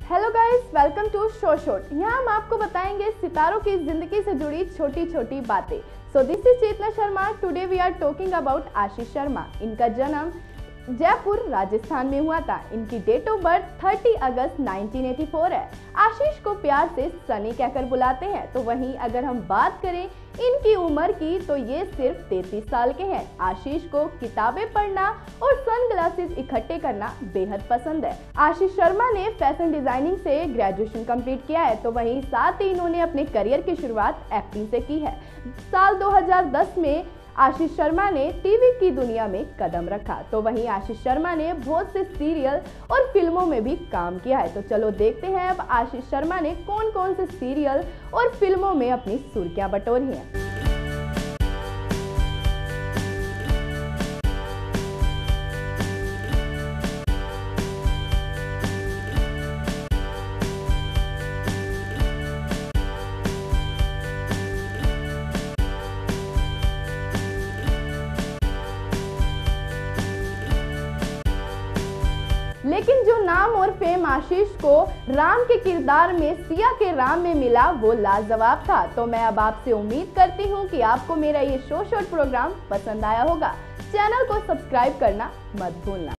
Hello guys, welcome to show shot. यहाँ हम आपको बताएंगे सितारों की जिंदगी से जुड़ी छोटी छोटी बातें। So this is Chetna Sharma. Today we are talking about Ashish Sharma. इनका जन्म जयपुर राजस्थान में हुआ था। इनकी डेट ऑफ बर्थ 30 अगस्त 1984 है। आशीष को प्यार से सनी कहकर बुलाते हैं। तो वहीं अगर हम बात करें इनकी उम्र की तो ये सिर्फ 33 साल के हैं। आशीष को किताबें पढ़ना और सनग्लासेस इकट्ठे करना बेहद पसंद है। आशीष शर्मा ने फैशन डिजाइनिंग से ग्रेजुएशन कंप्लीट किया है। तो वहीं साथ ही इन्होंने अपने करियर की शुरुआत एक्टिंग से की है। साल 2010 में आशीष शर्मा ने टीवी की दुनिया में कदम रखा। तो वहीं आशीष शर्मा ने बहुत से सीरियल और फिल्मों में भी काम किया है। तो चलो देखते हैं अब आशीष शर्मा ने कौन कौन से सीरियल और फिल्मों में अपनी सुर्खियां बटोरी हैं। लेकिन जो नाम और फेम आशीष को राम के किरदार में सिया के राम में मिला वो लाजवाब था। तो मैं अब आपसे उम्मीद करती हूँ कि आपको मेरा ये शो शॉट प्रोग्राम पसंद आया होगा। चैनल को सब्सक्राइब करना मत भूलना।